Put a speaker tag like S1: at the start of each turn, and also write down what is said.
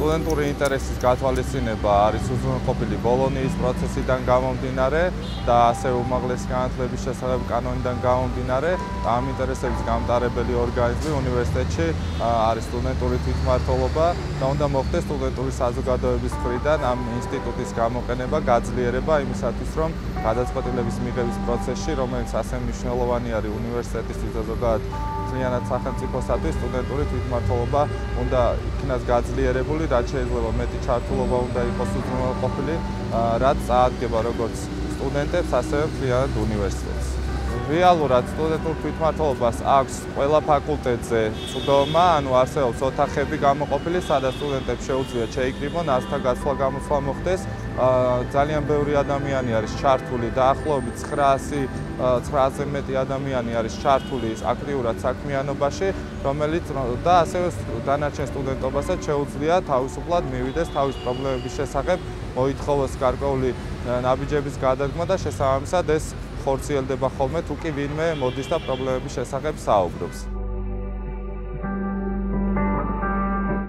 S1: სტუდენტური ინტერესის გათვალისწინება არის უზრუნველყოფილი ბოლონიის პროცესიდან გამომდინარე და ასე უმაღლესი განათლების შესახებ კანონიდან გამომდინარე. ამ ინტერესების გამტარებელი ორგანიზმი უნივერსიტეტში არის სტუდენტური თვითმმართველობა და უნდა მოხდეს სტუდენტური საზოგადოების მხრიდან ამ ინსტიტუტის გამოყენება, გაძლიერება იმისათვის, რომ გადაწყვეტილების მიღების პროცესში, რომელიც ასე მნიშვნელოვანი არის უნივერსიტეტისთვის და ზოგადად მთლიანად სახელმწიფოსათვის, სტუდენტური თვითმმართველობა უნდა იქნას გაძლიერებული, რაც შეიძლება მეტი ჩართულობა უნდა იყოს უზრუნველყოფილი, რაც წაადგება როგორც სტუდენტებს, ასევე მთლიანად უნივერსიტეტს. რეალურად სტუდენტურ თვითმმართველობას აქვს ყველა ფაკულტეტზე წვდომა, ანუ არსებობს ოთახები გამოყოფილი, სადაც სტუდენტებს შეუძლიათ შეიკრიბონ, ასთა გასვლა-გამოსვლა მოხდეს. ძალიან ბევრი ადამიანი არის ჩართული, დაახლოებით 900-ზე მეტი ადამიანი არის ჩართული აქტიურად საქმიანობაში, რომელიც და ასევე დანარჩენ სტუდენტობასაც შეუძლია თავისუფლად მივიდეს თავის პრობლემების შესახებ, მოითხოვოს გარკვეული ნაბიჯების გადადგმა და შესაბამისად ეს ხორციელდება ხოლმე, თუ კი ვინმე მოდის და პრობლემების შესახებ საუბრობს.